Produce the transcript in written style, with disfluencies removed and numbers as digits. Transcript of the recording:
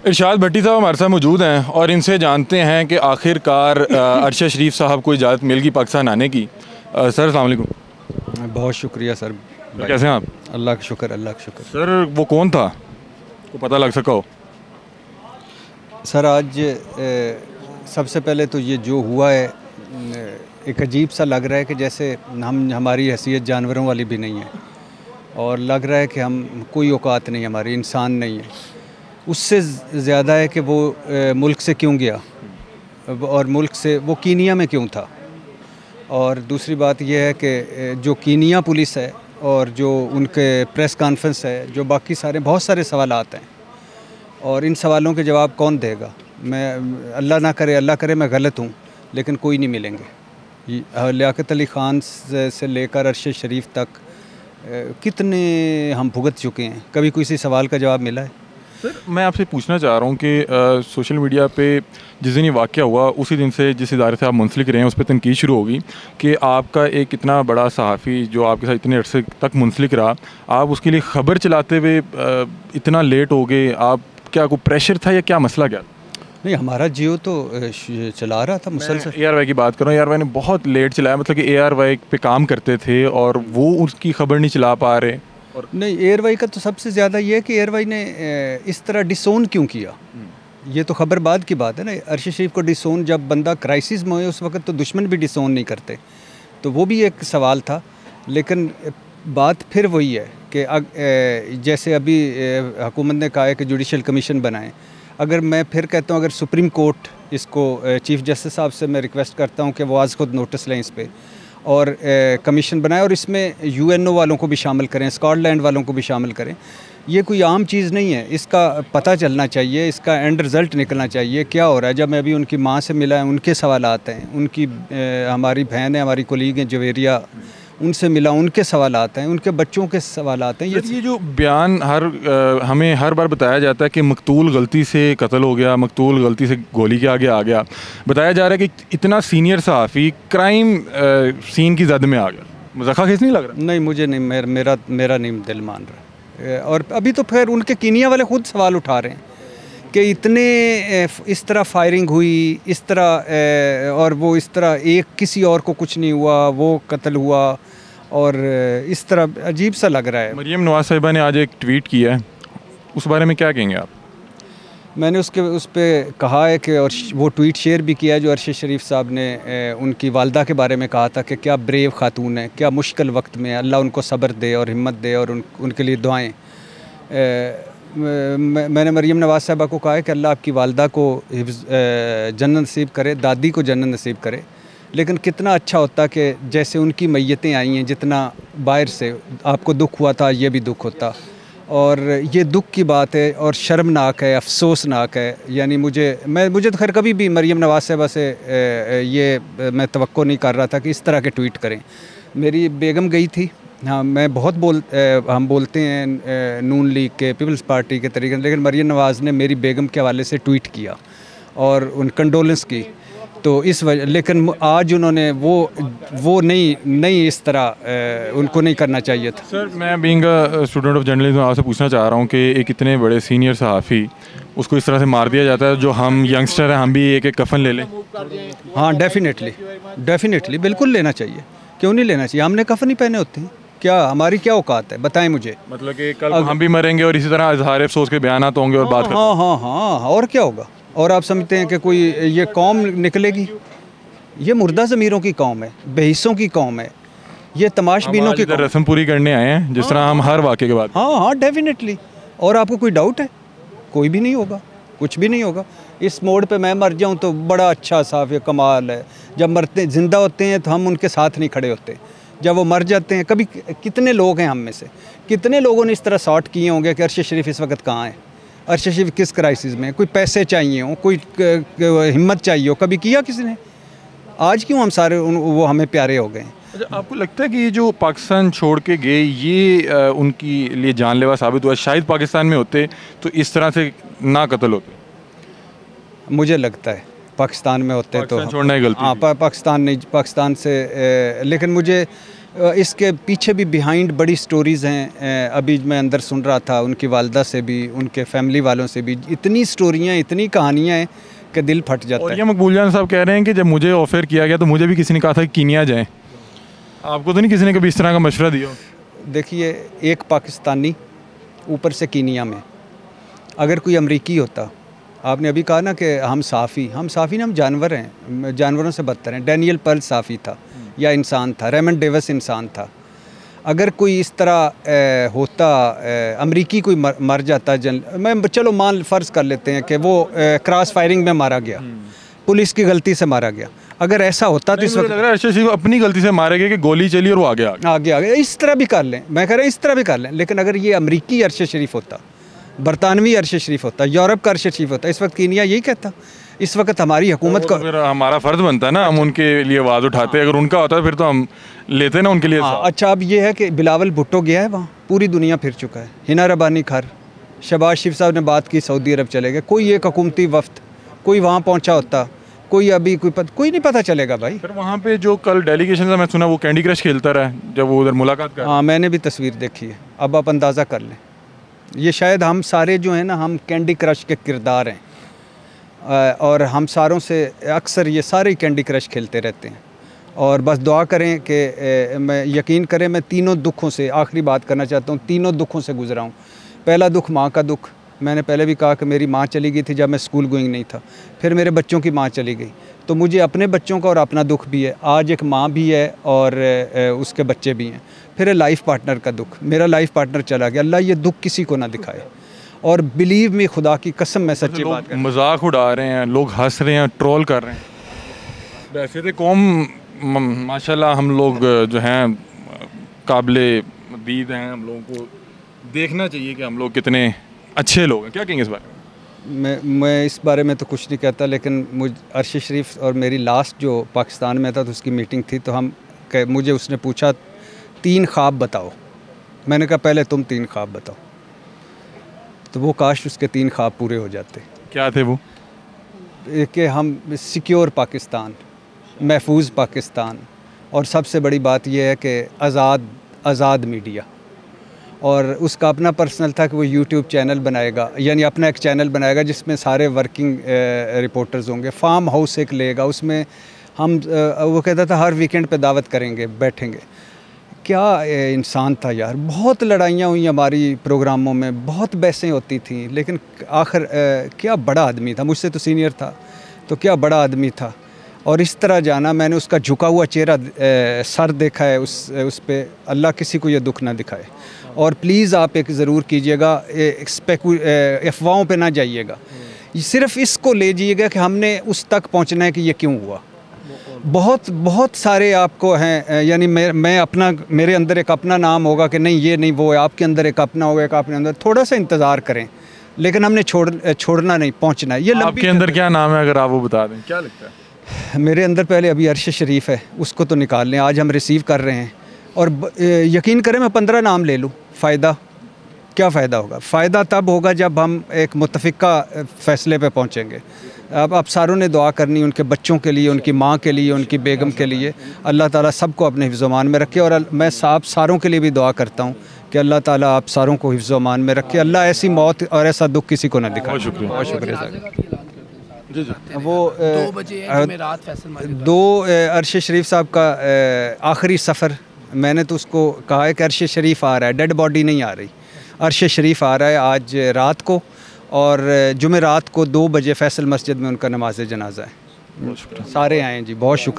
इरशाद भट्टी साहब हमारे साथ मौजूद हैं और इनसे जानते हैं कि आखिरकार अरशद शरीफ साहब को इजाज़त मिल गई पाकिस्तान आने की। सर अस्सलाम वालेकुम। बहुत शुक्रिया सर। कैसे हैं आप? अल्लाह का शुक्र, अल्लाह का शुक्र। सर वो कौन था, को पता लग सका हो? सर आज सबसे पहले तो ये जो हुआ है एक अजीब सा लग रहा है कि जैसे हमारी हैसियत जानवरों वाली भी नहीं है और लग रहा है कि हम कोई औकात नहीं, हमारी इंसान नहीं है। उससे ज़्यादा है कि वो मुल्क से क्यों गया और मुल्क से वो कीनिया में क्यों था। और दूसरी बात यह है कि जो कीनिया पुलिस है और जो उनके प्रेस कॉन्फ्रेंस है, जो बाकी सारे बहुत सारे सवालात हैं और इन सवालों के जवाब कौन देगा। मैं अल्लाह करे मैं गलत हूँ, लेकिन कोई नहीं मिलेंगे। लियाकत अली ख़ान से लेकर अरशद शरीफ तक कितने हम भुगत चुके हैं, कभी किसी सवाल का जवाब मिला है? सर मैं आपसे पूछना चाह रहा हूँ कि सोशल मीडिया पे जिस दिन ये वाक़या हुआ उसी दिन से जिस इदारे से आप मुंसलिक रहे हैं उस पर तनकीद शुरू होगी कि आपका एक इतना बड़ा सहाफ़ी जो आपके साथ इतने अरसे तक मुंसलिक रहा, आप उसके लिए ख़बर चलाते हुए इतना लेट हो गए। आप क्या कोई प्रेशर था या क्या मसला क्या? नहीं, हमारा जियो तो चला रहा था मुसलसल। ARY की बात कर रहा हूँ। ARY ने बहुत लेट चलाया, मतलब कि ARY पे काम करते थे और वो उसकी ख़बर नहीं चला पा रहे। और नहीं, ARY का तो सबसे ज़्यादा ये है कि ARY ने इस तरह डिसोन क्यों किया। ये तो खबर बाद की बात है ना। अरशद शरीफ को डिसोन, जब बंदा क्राइसिस में हो उस वक्त तो दुश्मन भी डिसोन नहीं करते, तो वो भी एक सवाल था। लेकिन बात फिर वही है कि जैसे अभी हुकूमत ने कहा है कि जुडिशल कमीशन बनाएं। अगर मैं फिर कहता हूँ, अगर सुप्रीम कोर्ट इसको चीफ़ जस्टिस साहब से मैं रिक्वेस्ट करता हूँ कि वो आज खुद नोटिस लें इस पर और कमीशन बनाएं और इसमें UNO वालों को भी शामिल करें, स्कॉटलैंड वालों को भी शामिल करें। ये कोई आम चीज़ नहीं है, इसका पता चलना चाहिए, इसका एंड रिज़ल्ट निकलना चाहिए क्या हो रहा है। जब मैं अभी उनकी माँ से मिला है, उनके सवाल आते हैं, उनकी हमारी बहन है, हमारी कोलीग हैं जवेरिया, उनसे मिला, उनके सवाल आते हैं, उनके बच्चों के सवाल आते हैं। ये जो बयान हमें हर बार बताया जाता है कि मकतूल गलती से कत्ल हो गया, मकतूल गलती से गोली के आगे आ गया, बताया जा रहा है कि इतना सीनियर सहाफ़ी क्राइम सीन की जद में आ गया। मज़ाक़ खेस नहीं लग रहा? नहीं, मुझे नहीं, मेरा नहीं दिल मान रहा। और अभी तो फिर उनके कीनिया वाले खुद सवाल उठा रहे हैं कि इतने इस तरह फायरिंग हुई, इस तरह और वो इस तरह एक किसी और को कुछ नहीं हुआ, वो कत्ल हुआ और इस तरह अजीब सा लग रहा है। मरियम नवाज़ साहिबा ने आज एक ट्वीट किया है, उस बारे में क्या कहेंगे आप? मैंने उस पर कहा है कि, और वो ट्वीट शेयर भी किया है जो अरशद शरीफ साहब ने उनकी वालदा के बारे में कहा था कि क्या ब्रेव खातून है, क्या मुश्किल वक्त में अल्लाह उनको सब्र दे और हिम्मत दे और उनके लिए दुआएं। मैंने मरियम नवाज़ साहिबा को कहा है कि अल्लाह आपकी वालदा को जन्नत नसीब करे, दादी को जन्नत नसीब करे। लेकिन कितना अच्छा होता कि जैसे उनकी मैयतें आई हैं, जितना बाहर से आपको दुख हुआ था, ये भी दुख होता। और ये दुख की बात है और शर्मनाक है, अफसोसनाक है। यानी मुझे तो खैर कभी भी मरियम नवाज़ साहिबा से ये मैं तवक्को नहीं कर रहा था कि इस तरह के ट्वीट करें। मेरी बेगम गई थी, हाँ, मैं हम बोलते हैं नून लीग के, पीपल्स पार्टी के तरीके, लेकिन मरियम नवाज़ ने मेरी बेगम के हवाले से ट्वीट किया और उन कंडोलेंस की, तो इस वजह। लेकिन आज उन्होंने वो नहीं इस तरह उनको नहीं करना चाहिए था। सर मैं being a student of journalism आपसे पूछना चाह रहा हूँ कि एक इतने बड़े सीनियर सहाफ़ी उसको इस तरह से मार दिया जाता है, जो हम यंगस्टर हैं हम भी एक कफन ले लें? हाँ, डेफिनेटली बिल्कुल लेना चाहिए, क्यों नहीं लेना चाहिए। हमने कफन ही पहने होते हैं, क्या हमारी क्या औकात है, बताएं मुझे। मतलब कि कल हम भी मरेंगे और इसी तरह इज़हार अफसोस के बयानात होंगे और बात करेंगे। हाँ, और क्या होगा। और आप समझते हैं कि कोई ये कौम निकलेगी? ये मुर्दा ज़मीरों की कौम है, बेहिस्सों की कौम है, ये तमाशबीनों की रस्म पूरी करने आए हैं, जिस तरह हम हर वाक़े के बाद। हाँ, डेफिनेटली। और आपको कोई डाउट है? कोई भी नहीं होगा, कुछ भी नहीं होगा। इस मोड़ पे मैं मर जाऊं तो बड़ा अच्छा साफ है, कमाल है। जब जिंदा होते हैं तो हम उनके साथ नहीं खड़े होते, जब वो मर जाते हैं। कभी कितने लोग हैं हम में से, कितने लोगों ने इस तरह सॉर्ट किए होंगे कि अरशद शरीफ इस वक्त कहाँ है, अरशद शरीफ किस क्राइसिस में, कोई पैसे चाहिए हो, कोई हिम्मत चाहिए हो, कभी किया किसी ने? आज क्यों हम सारे वो हमें प्यारे हो गए हैं? अच्छा, आपको लगता है कि ये जो पाकिस्तान छोड़ के गए ये उनके लिए जानलेवा साबित हुआ? शायद पाकिस्तान में होते तो इस तरह से ना कत्ल होते। मुझे लगता है पाकिस्तान में होते तो छोड़ना ही गलती। हाँ, पाकिस्तान से लेकिन मुझे इसके पीछे भी बिहाइंड बड़ी स्टोरीज़ हैं। अभी मैं अंदर सुन रहा था, उनकी वालदा से भी, उनके फैमिली वालों से भी इतनी स्टोरियाँ, इतनी कहानियाँ हैं कि दिल फट जाता है। और ये मकबूल जान साहब कह रहे हैं कि जब मुझे ऑफ़र किया गया तो मुझे भी किसी ने कहा था कि कीनिया जाएँ। आपको तो नहीं किसी ने कभी इस तरह का मशवरा दिया? देखिए, एक पाकिस्तानी ऊपर से कीनिया में, अगर कोई अमरीकी होता, आपने अभी कहा ना कि हम साफ़ी ना, हम जानवर हैं, जानवरों से बदतर हैं। डैनियल पर्ल साफ़ी था या इंसान था, रेमंड डेविस इंसान था। अगर कोई इस तरह होता, अमरीकी कोई मर जाता, मैं चलो मान फ़र्ज़ कर लेते हैं कि वो क्रॉस फायरिंग में मारा गया, पुलिस की गलती से मारा गया। अगर ऐसा होता तो इस वक्त लग रहा है अरशद शरीफ अपनी गलती से मारे गए कि गोली चली और वो आगे आगे इस तरह भी कर लें, मैं कह रहा हूँ इस तरह भी कर लें। लेकिन अगर ये अमरीकी अरशद शरीफ होता, बरतानवी अरशद शरीफ होता, यूरोप का अरशद शरीफ होता, इस वक्त कीनिया यही कहता। इस वक्त हमारी हुकूमत को, फिर हमारा फ़र्ज़ बनता है ना, हम उनके लिए आवाज़ उठाते। अगर उनका होता है फिर तो हम लेते ना उनके लिए। अच्छा, अब ये है कि बिलावल भुट्टो गया है वहाँ, पूरी दुनिया फिर चुका है। हिना रबानी खर, शहबाज शरीफ साहब ने बात की, सऊदी अरब चले गए। कोई एक हुकूमती वफ्द कोई वहाँ पहुँचा होता, कोई अभी कोई नहीं पता चलेगा भाई। फिर वहाँ पे जो कल डेलीगेशन था, मैं सुना वो कैंडी क्रश खेलता रहा जब वो उधर मुलाकात कर। हाँ, मैंने भी तस्वीर देखी है। अब आप अंदाज़ा कर लें, ये शायद हम सारे जो हैं ना, हम कैंडी क्रश के किरदार हैं, और हम सारों से अक्सर ये सारे कैंडी क्रश खेलते रहते हैं। और बस दुआ करें कि मैं यकीन करें, मैं तीनों दुखों से, आखिरी बात करना चाहता हूँ, तीनों दुखों से गुजरा हूँ। पहला दुख माँ का दुख, मैंने पहले भी कहा कि मेरी माँ चली गई थी जब मैं स्कूल गोइंग नहीं था। फिर मेरे बच्चों की माँ चली गई, तो मुझे अपने बच्चों का और अपना दुख भी है। आज एक माँ भी है और उसके बच्चे भी हैं। फिर लाइफ पार्टनर का दुख, मेरा लाइफ पार्टनर चला गया। अल्लाह ये दुख किसी को ना दिखाए। और बिलीव में, खुदा की कसम, मैं सच्ची बात कर, मजाक उड़ा रहे हैं लोग, हंस रहे हैं, ट्रोल कर रहे हैं। वैसे तो कौम माशाल्लाह हम लोग जो हैं काबिले दीद हैं, हम लोगों को देखना चाहिए कि हम लोग कितने अच्छे लोग हैं। क्या कहेंगे इस बारे में? मैं इस बारे में तो कुछ नहीं कहता, लेकिन अरशद शरीफ और मेरी लास्ट जो पाकिस्तान में था तो उसकी मीटिंग थी, तो मुझे उसने पूछा 3 ख्वाब बताओ। मैंने कहा पहले तुम 3 ख्वाब बताओ, तो वो काश उसके 3 ख्वाब पूरे हो जाते। क्या थे वो? कि हम सिक्योर पाकिस्तान, महफूज पाकिस्तान, और सबसे बड़ी बात यह है कि आज़ाद मीडिया। और उसका अपना पर्सनल था कि वो यूट्यूब चैनल बनाएगा, यानी अपना एक चैनल बनाएगा जिसमें सारे वर्किंग रिपोर्टर्स होंगे। फार्म हाउस एक लेगा, उसमें हम वो कहता था हर वीकेंड पे दावत करेंगे, बैठेंगे। क्या इंसान था यार। बहुत लड़ाइयाँ हुई हमारी प्रोग्रामों में, बहुत बहसें होती थी, लेकिन आखिर क्या बड़ा आदमी था, मुझसे तो सीनियर था, तो क्या बड़ा आदमी था। और इस तरह जाना, मैंने उसका झुका हुआ चेहरा, सर देखा है उस पे। अल्लाह किसी को ये दुख ना दिखाए। और प्लीज़ आप एक ज़रूर कीजिएगा, अफवाहों पे ना जाइएगा, सिर्फ इसको ले जाइएगा कि हमने उस तक पहुंचना है कि ये क्यों हुआ। बहुत सारे आपको हैं, यानी मैं अपना, मेरे अंदर एक अपना नाम होगा कि नहीं ये नहीं वो है, आपके अंदर एक अपना होगा, एक अपने अंदर। थोड़ा सा इंतज़ार करें, लेकिन हमने छोड़ना नहीं, पहुँचना है। ये आपके अंदर क्या नाम है, अगर आप वो बता दें? क्या लगता है? मेरे अंदर पहले अभी अरशद शरीफ है, उसको तो निकाल लें। आज हम रिसीव कर रहे हैं, और यकीन करें मैं 15 नाम ले लूँ, फ़ायदा क्या फ़ायदा होगा? फ़ायदा तब होगा जब हम एक मुत्तफ़िका फ़ैसले पे पहुँचेंगे। अब सारों ने दुआ करनी उनके बच्चों के लिए, उनकी माँ के लिए, उनकी बेगम के लिए। अल्लाह ताला सबको अपने हिफ्ज़-ओ-मान में रखे। और मैं सारों के लिए भी दुआ करता हूँ कि अल्लाह ताला आप सारों को हिफ्ज़-ओ-मान में रखे। अल्लाह ऐसी मौत और ऐसा दुख किसी को ना दिखाए। बहुत शुक्रिया, बहुत शुक्रिया सर। जी वो 2 बजे अरशद शरीफ साहब का आखिरी सफ़र, मैंने तो उसको कहा है कि अरशद शरीफ आ रहा है, डेड बॉडी नहीं आ रही। अरशद शरीफ आ रहा है आज रात को, और जुमे रात को 2 बजे फैसल मस्जिद में उनका नमाज जनाजा है। सारे आएँ जी, बहुत शुक्रिया।